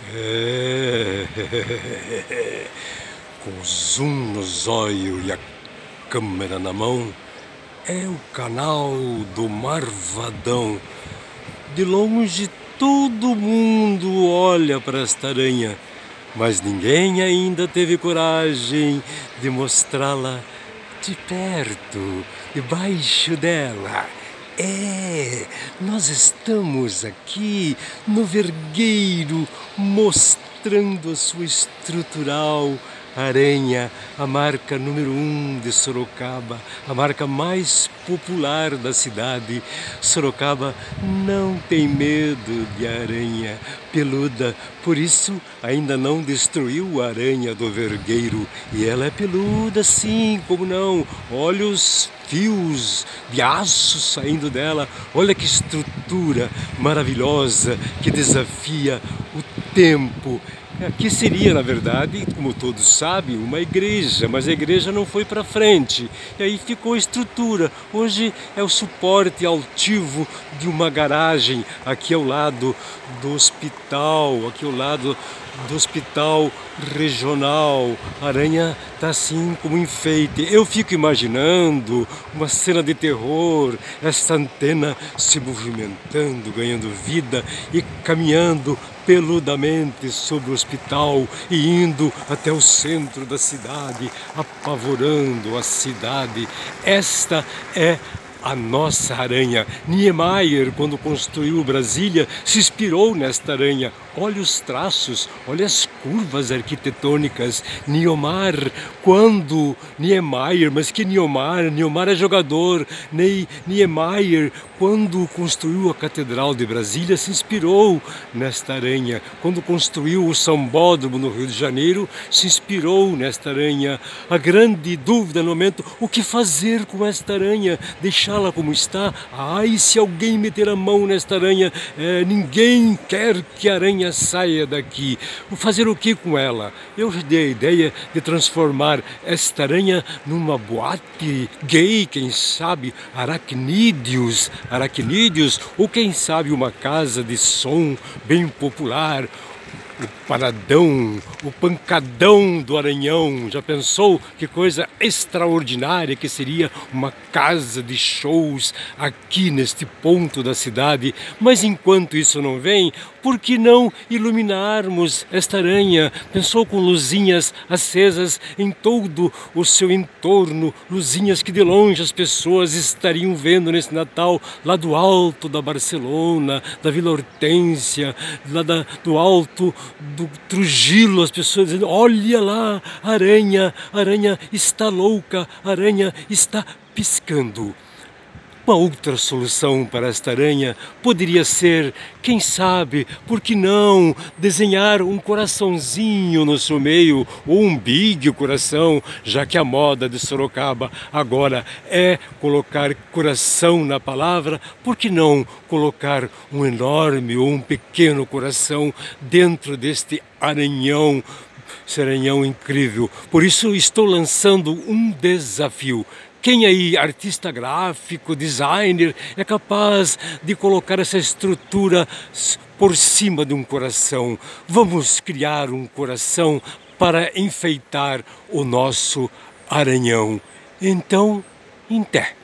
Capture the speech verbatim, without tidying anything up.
É. Com o zoom no zóio e a câmera na mão, é o canal do Marvadão. De longe todo mundo olha para esta aranha, mas ninguém ainda teve coragem de mostrá-la de perto, debaixo dela. É, nós estamos aqui no vergueiro mostrando a sua estrutural aranha, a marca número um de Sorocaba, a marca mais popular da cidade. Sorocaba não tem medo de aranha peluda, por isso ainda não destruiu a aranha do vergueiro. E ela é peluda sim, como não? Olha os fios de aço saindo dela, olha que estrutura maravilhosa que desafia o tempo. Aqui seria, na verdade, como todos sabem, uma igreja, mas a igreja não foi para frente. E aí ficou a estrutura. Hoje é o suporte altivo de uma garagem aqui ao lado do hospital, aqui ao lado do hospital regional. A aranha está assim como enfeite. Eu fico imaginando uma cena de terror, essa antena se movimentando, ganhando vida e caminhando peludamente sobre o hospital e indo até o centro da cidade, apavorando a cidade. Esta é a nossa aranha. Niemeyer, quando construiu Brasília, se inspirou nesta aranha. Olha os traços, olha as curvas arquitetônicas. Niomar, quando Niemeyer, mas que Niomar? Niomar é jogador. Niemeyer, quando construiu a Catedral de Brasília, se inspirou nesta aranha. Quando construiu o Sambódromo no Rio de Janeiro, se inspirou nesta aranha. A grande dúvida no momento, o que fazer com esta aranha? Deixá-la como está? Ai, se alguém meter a mão nesta aranha, é, ninguém quer que a aranha saia daqui. Fazer o que com ela? Eu já dei a ideia de transformar esta aranha numa boate gay, quem sabe, aracnídeos, aracnídeos, ou quem sabe uma casa de som bem popular. O paradão, o pancadão do Aranhão. Já pensou que coisa extraordinária que seria uma casa de shows aqui neste ponto da cidade? Mas enquanto isso não vem, por que não iluminarmos esta aranha? Pensou com luzinhas acesas em todo o seu entorno, luzinhas que de longe as pessoas estariam vendo nesse Natal, lá do alto da Barcelona, da Vila Hortência, lá da, do alto do Trujillo, as pessoas dizendo: olha lá, a aranha, a aranha está louca, a aranha está piscando. Uma outra solução para esta aranha poderia ser, quem sabe, por que não desenhar um coraçãozinho no seu meio, ou um big coração, já que a moda de Sorocaba agora é colocar coração na palavra. Por que não colocar um enorme ou um pequeno coração dentro deste aranhão? Esse aranhão incrível. Por isso estou lançando um desafio. Quem aí, artista gráfico, designer, é capaz de colocar essa estrutura por cima de um coração? Vamos criar um coração para enfeitar o nosso aranhão. Então, em té.